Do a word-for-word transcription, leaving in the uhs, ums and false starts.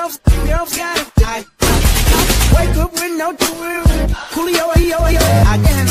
else, who else got it? I wake up with no clue. Coolio, yo, yo, I get